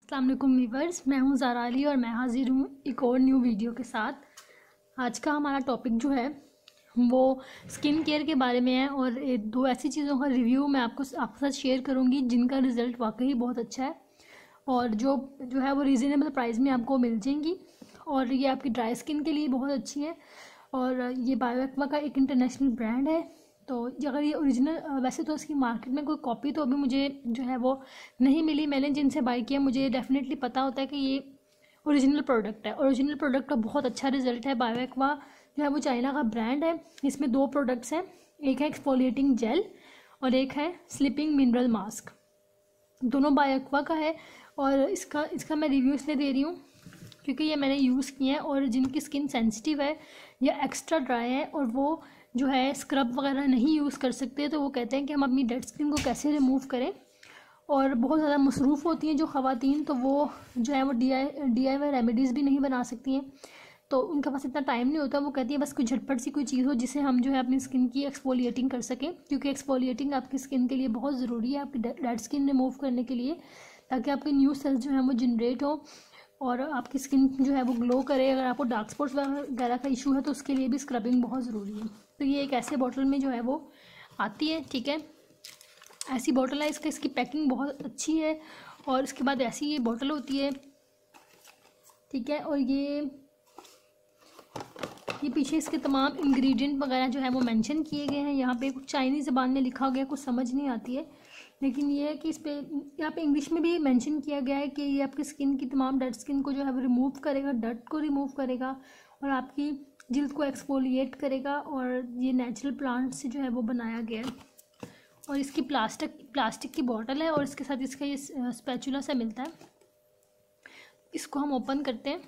अस्सलाम वालेकुम वीवर्स, मैं हूं ज़ारा अली और मैं हाजिर हूं एक और न्यू वीडियो के साथ। आज का हमारा टॉपिक जो है वो स्किन केयर के बारे में है और दो ऐसी चीज़ों का रिव्यू मैं आपके साथ शेयर करूंगी जिनका रिज़ल्ट वाकई बहुत अच्छा है और जो है वो रीज़नेबल प्राइस में आपको मिल जाएंगी और ये आपकी ड्राई स्किन के लिए बहुत अच्छी है। और ये बायो एक्वा का एक इंटरनेशनल ब्रांड है। तो अगर ये ओरिजिनल, वैसे तो इसकी मार्केट में कोई कॉपी तो अभी मुझे जो है वो नहीं मिली। मैंने जिनसे बाय किया मुझे डेफिनेटली पता होता है कि ये ओरिजिनल प्रोडक्ट है। ओरिजिनल प्रोडक्ट का बहुत अच्छा रिजल्ट है। बायो एक्वा जो है वो चाइना का ब्रांड है। इसमें दो प्रोडक्ट्स हैं, एक है एक्सफोलिएटिंग जेल और एक है स्लीपिंग मिनरल मास्क। दोनों बायो एक्वा का है और इसका मैं रिव्यू इसलिए दे रही हूँ क्योंकि ये मैंने यूज़ किया है और जिनकी स्किन सेंसिटिव है या एक्स्ट्रा ड्राई है और वो जो है स्क्रब वगैरह नहीं यूज़ कर सकते, तो वो कहते हैं कि हम अपनी डेड स्किन को कैसे रिमूव करें। और बहुत ज़्यादा मसरूफ़ होती हैं जो ख़वातीन, तो वो जो है वो DIY रेमेडीज़ भी नहीं बना सकती हैं, तो उनके पास इतना टाइम नहीं होता। वो कहती है बस कोई झटपट सी कोई चीज़ हो जिससे हम जो है अपनी स्किन की एक्सफोलिएटिंग कर सकें, क्योंकि एक्सफोलिएटिंग आपकी स्किन के लिए बहुत ज़रूरी है, आपकी डेड स्किन रिमूव करने के लिए, ताकि आपके न्यू सेल्स जो हैं वो जनरेट हो और आपकी स्किन जो है वो ग्लो करे। अगर आपको डार्क स्पॉट्स वगैरह का इशू है तो उसके लिए भी स्क्रबिंग बहुत ज़रूरी है। तो ये एक ऐसे बॉटल में जो है वो आती है, ठीक है, ऐसी बॉटल है। इसकी पैकिंग बहुत अच्छी है और इसके बाद ऐसी ये बॉटल होती है, ठीक है। और ये पीछे इसके तमाम इंग्रेडिएंट वगैरह जो है वो मेंशन किए गए हैं। यहाँ पे कुछ चाइनीज़ ज़बान में लिखा गया, कुछ समझ नहीं आती है, लेकिन ये है कि इस पे यहाँ पे इंग्लिश में भी मेंशन किया गया है कि ये आपकी स्किन की तमाम डेड स्किन को जो है वो रिमूव करेगा, डर्ट को रिमूव करेगा और आपकी जिल्द को एक्सफोलिएट करेगा। और ये नेचुरल प्लांट से जो है वो बनाया गया है। और इसकी प्लास्टिक की बॉटल है और इसके साथ इसका ये स्पैचुला सा मिलता है। इसको हम ओपन करते हैं।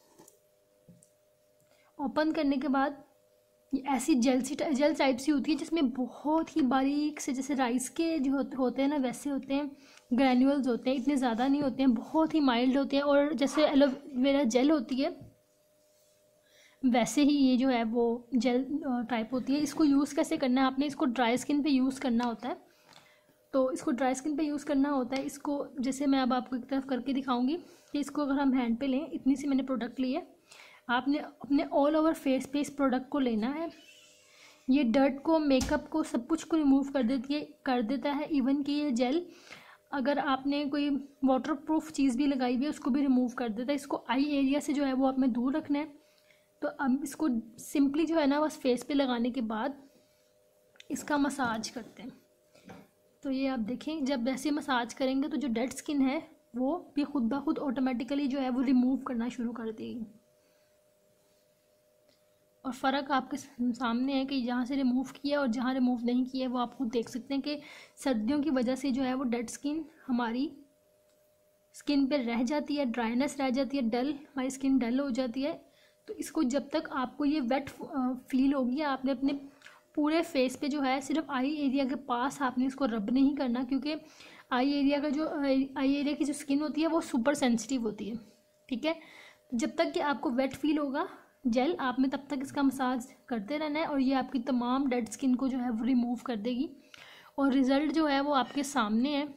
ओपन करने के बाद ये ऐसी जेल टाइप सी होती है जिसमें बहुत ही बारीक से, जैसे राइस के जो होते हैं ना वैसे होते हैं, ग्रैन्यूल्स होते हैं, इतने ज़्यादा नहीं होते हैं, बहुत ही माइल्ड होते हैं। और जैसे एलोवेरा जेल होती है वैसे ही ये जो है वो जेल टाइप होती है। इसको यूज़ कैसे करना है, आपने इसको ड्राई स्किन पे यूज़ करना होता है। तो इसको ड्राई स्किन पे यूज़ करना होता है। इसको जैसे मैं अब आपको एक तरफ करके दिखाऊंगी कि इसको अगर हम हैंड पे लें, इतनी सी मैंने प्रोडक्ट ली है, आपने अपने ऑल ओवर फेस पे इस प्रोडक्ट को लेना है। ये डर्ट को, मेकअप को, सब कुछ को रिमूव कर देता है। इवन कि ये जेल अगर आपने कोई वाटरप्रूफ चीज़ भी लगाई हुई है उसको भी रिमूव कर देता है। इसको आई एरिया से जो है वो आपने दूर रखना है। तो अब इसको सिंपली जो है ना बस फेस पे लगाने के बाद इसका मसाज करते हैं। तो ये आप देखें, जब वैसे मसाज करेंगे तो जो डेड स्किन है वो भी खुद ब खुद ऑटोमेटिकली जो है वो रिमूव करना शुरू कर देगी। और फ़र्क आपके सामने है कि जहाँ से रिमूव किया और जहाँ रिमूव नहीं किया वो आप खुद देख सकते हैं कि सर्दियों की वजह से जो है वो डेड स्किन हमारी स्किन पे रह जाती है, ड्राइनेस रह जाती है, हमारी स्किन डल हो जाती है। तो इसको जब तक आपको ये वेट फील होगी, आपने अपने पूरे फेस पे जो है सिर्फ आई एरिया के पास आपने इसको रब नहीं करना, क्योंकि आई एरिया की जो स्किन होती है वो सुपर सेंसिटिव होती है, ठीक है। जब तक कि आपको वेट फील होगा जेल, आपने तब तक इसका मसाज करते रहना है और ये आपकी तमाम डेड स्किन को जो है वो रिमूव कर देगी और रिज़ल्ट जो है वो आपके सामने है,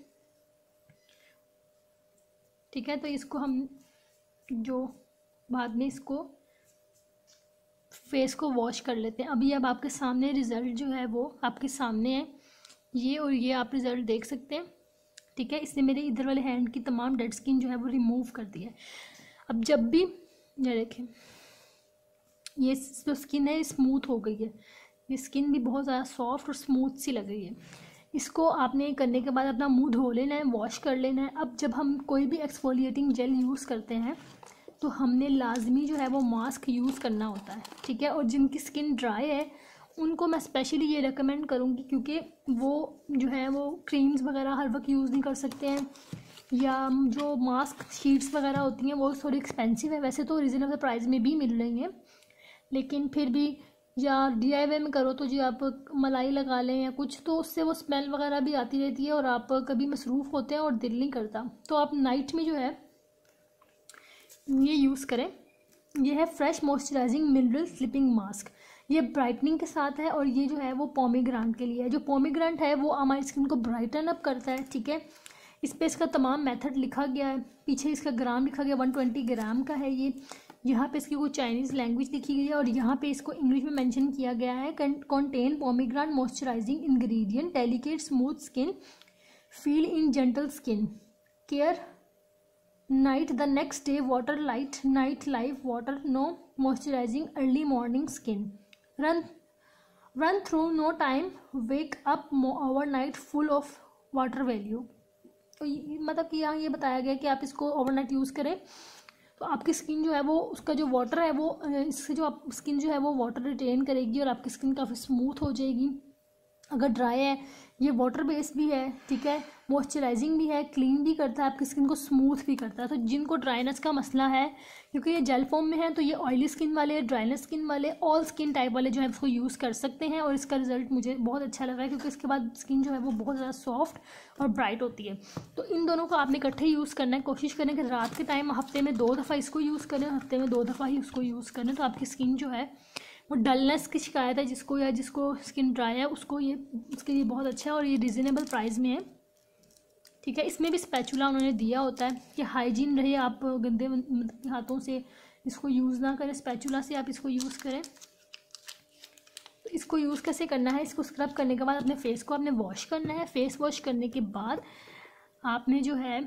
ठीक है। तो इसको हम जो बाद में इसको फेस को वॉश कर लेते हैं। अभी अब आपके सामने रिज़ल्ट जो है वो आपके सामने है, ये और ये आप रिज़ल्ट देख सकते हैं, ठीक है। इसने मेरे इधर वाले हैंड की तमाम डेड स्किन जो है वो रिमूव कर दी है। अब जब भी ये देखें, ये जो स्किन है स्मूथ हो गई है, ये स्किन भी बहुत ज़्यादा सॉफ्ट और स्मूथ सी लग रही है। इसको आपने करने के बाद अपना मुंह धो लेना है, वॉश कर लेना है। अब जब हम कोई भी एक्सफोलिएटिंग जेल यूज़ करते हैं तो हमने लाजमी जो है वो मास्क यूज़ करना होता है, ठीक है। और जिनकी स्किन ड्राई है उनको मैं स्पेशली ये रेकमेंड करूँगी, क्योंकि वो जो है वो क्रीम्स वगैरह हर वक्त यूज़ नहीं कर सकते हैं, या जो मास्क शीट्स वगैरह होती हैं वो थोड़ी एक्सपेंसिव है। वैसे तो रीज़नेबल प्राइस में भी मिल रही हैं, लेकिन फिर भी, या DIY में करो तो जी आप मलाई लगा लें या कुछ, तो उससे वो स्मेल वगैरह भी आती रहती है और आप कभी मसरूफ़ होते हैं और दिल नहीं करता। तो आप नाइट में जो है ये यूज़ करें। ये है fresh moisturising mineral sleeping mask. ये ब्राइटनिंग के साथ है और ये जो है वो पोमीग्रांट के लिए है। जो पोमीग्रांट है वो हमारी स्किन को ब्राइटन अप करता है, ठीक है। इस पर इसका तमाम मेथड लिखा गया है, पीछे इसका ग्राम लिखा गया, 120 ग्राम का है ये। यहाँ पे इसकी कोई चाइनीज़ लैंग्वेज लिखी गई है और यहाँ पे इसको इंग्लिश में मेंशन किया गया है, contain pomegranate moisturising ingredient, delicate smooth skin, feel in gentle skin care, night the next day water light, night live water, no moisturising, early morning skin, run through no time, wake up overnight, full of water value. तो मतलब कि यहाँ ये बताया गया कि आप इसको ओवरनाइट यूज़ करें तो आपकी स्किन जो है वो, उसका जो वाटर है वो, इससे जो आप स्किन जो है वो वाटर रिटेन करेगी और आपकी स्किन काफ़ी स्मूथ हो जाएगी। अगर ड्राई है, ये वाटर बेस्ड भी है, ठीक है, मॉइस्चराइजिंग भी है, क्लीन भी करता है, आपकी स्किन को स्मूथ भी करता है। तो जिनको ड्राइनेस का मसला है, क्योंकि ये जेल फॉर्म में है, तो ये ऑयली स्किन वाले, ड्राइनेस स्किन वाले, ऑल स्किन टाइप वाले जो है इसको यूज़ कर सकते हैं। और इसका रिजल्ट मुझे बहुत अच्छा लगा है, क्योंकि इसके बाद स्किन जो है वो बहुत ज़्यादा सॉफ्ट और ब्राइट होती है। तो इन दोनों को आपने इकट्ठे यूज़ करना है। कोशिश करें कि रात के टाइम हफ्ते में 2 दफ़ा इसको यूज़ करें, हफ्ते में 2 दफ़ा ही उसको यूज़ करें, तो आपकी स्किन जो है वो डलनेस की शिकायत है जिसको, या जिसको स्किन ड्राई है उसको, ये उसके लिए बहुत अच्छा है और ये रिजनेबल प्राइस में है, ठीक है। इसमें भी स्पैचुला उन्होंने दिया होता है कि हाइजीन रहे, आप गंदे हाथों से इसको यूज़ ना करें, स्पैचुला से आप इसको यूज़ करें। तो इसको यूज़ कैसे करना है, इसको स्क्रब करने के बाद अपने फेस को आपने वॉश करना है। फेस वॉश करने के बाद आपने जो है,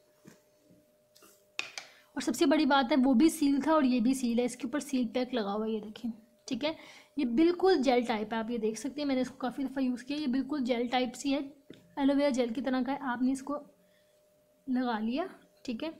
और सबसे बड़ी बात है वो भी सील था और ये भी सील है, इसके ऊपर सील पैक लगा हुआ है, ये देखिए, ठीक है। ये बिल्कुल जेल टाइप है, आप ये देख सकते हैं, मैंने इसको काफ़ी दफ़ा यूज़ किया, ये बिल्कुल जेल टाइप सी है, एलोवेरा जेल की तरह का है। आपने इसको लगा लिया, ठीक है।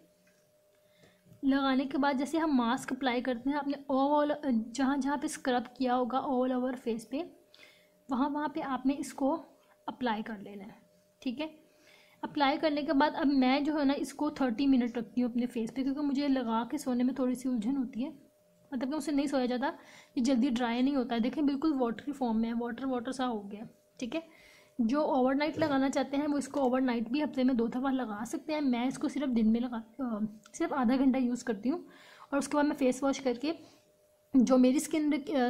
लगाने के बाद जैसे हम मास्क अप्लाई करते हैं, आपने ऑल जहाँ जहाँ पे स्क्रब किया होगा ऑल ओवर फेस पे, वहाँ वहाँ पे आपने इसको अप्लाई कर लेना है, ठीक है। अप्लाई करने के बाद अब मैं जो है ना इसको 30 मिनट रखती हूँ अपने फेस पे, क्योंकि मुझे लगा के सोने में थोड़ी सी उलझन होती है, मतलब कि उससे नहीं सोया जाता, ये जल्दी ड्राई नहीं होता है। देखें बिल्कुल वाटरी फॉर्म में है, वाटर वाटर सा हो गया, ठीक है। जो ओवरनाइट लगाना चाहते हैं वो इसको ओवरनाइट भी हफ्ते में 2 दफ़ा लगा सकते हैं। मैं इसको सिर्फ दिन में सिर्फ आधा घंटा यूज़ करती हूँ और उसके बाद मैं फेस वॉश करके जो मेरी स्किन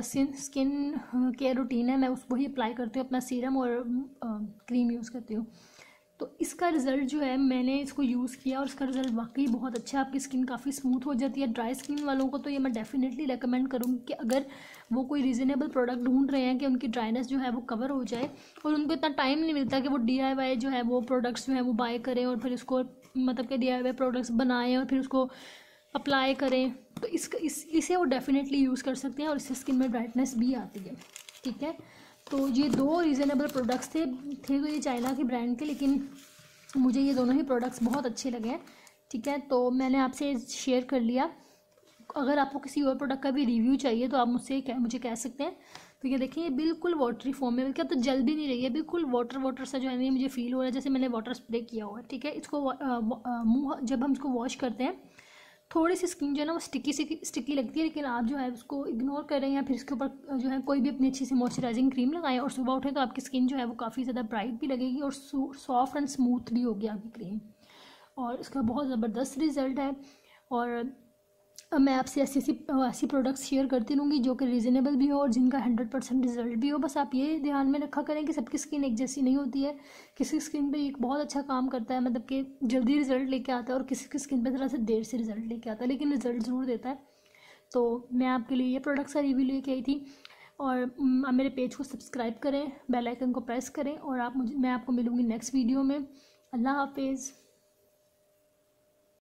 केयर रूटीन है मैं उसको ही अप्लाई करती हूँ, अपना सीरम और क्रीम यूज़ करती हूँ। तो इसका रिज़ल्ट जो है, मैंने इसको यूज़ किया और इसका रिज़ल्ट वाकई बहुत अच्छा है, आपकी स्किन काफ़ी स्मूथ हो जाती है। ड्राई स्किन वालों को तो ये मैं डेफिनेटली रेकमेंड करूँगी कि अगर वो कोई रीज़नेबल प्रोडक्ट ढूंढ रहे हैं कि उनकी ड्राइनेस जो है वो कवर हो जाए, और उनको इतना टाइम नहीं मिलता कि वो DIY जो है वो प्रोडक्ट्स जो है वो बाय करें और फिर उसको, मतलब कि DIY प्रोडक्ट्स बनाएं और फिर उसको अप्लाई करें, तो इसे वो डेफिनेटली यूज़ कर सकते हैं और इससे स्किन में ब्राइटनेस भी आती है, ठीक है। तो ये 2 रीज़नेबल प्रोडक्ट्स थे तो ये चाइना के ब्रांड के, लेकिन मुझे ये दोनों ही प्रोडक्ट्स बहुत अच्छे लगे हैं, ठीक है। तो मैंने आपसे शेयर कर लिया। अगर आपको किसी और प्रोडक्ट का भी रिव्यू चाहिए तो आप मुझे कह सकते हैं। तो ये देखिए, ये बिल्कुल वाटरी फॉर्म में, क्या तो जल भी नहीं रही है, बिल्कुल वाटर सा जो है मुझे फील हो रहा है जैसे मैंने वाटर स्प्रे किया हुआ है, ठीक है। इसको मुँह जब हम इसको वॉश करते हैं थोड़ी सी स्किन जो है ना वो स्टिकी लगती है, लेकिन आप जो है उसको इग्नोर करें या फिर इसके ऊपर जो है कोई भी अपनी अच्छी सी मॉइस्चराइजिंग क्रीम लगाएं और सुबह उठें तो आपकी स्किन जो है वो काफ़ी ज़्यादा ब्राइट भी लगेगी और सॉफ्ट एंड स्मूथ भी होगी आपकी क्रीम, और इसका बहुत ज़बरदस्त रिज़ल्ट है। और मैं आपसे ऐसी प्रोडक्ट्स शेयर करती रहूँगी जो कि रीज़नेबल भी हो और जिनका 100% रिजल्ट भी हो। बस आप ये ध्यान में रखा करें कि सबकी स्किन एक जैसी नहीं होती है, किसी स्किन पे एक बहुत अच्छा काम करता है, मतलब कि जल्दी रिजल्ट लेके आता है, और किसी की स्किन पे थोड़ा सा देर से रिजल्ट लेके आता है, लेकिन रिजल्ट ज़रूर देता है। तो मैं आपके लिए ये प्रोडक्ट्स का रिव्यू लेके आई थी, और आप मेरे पेज को सब्सक्राइब करें, बेल आइकन को प्रेस करें, और मैं आपको मिलूँगी नेक्स्ट वीडियो में। अल्लाह हाफिज़।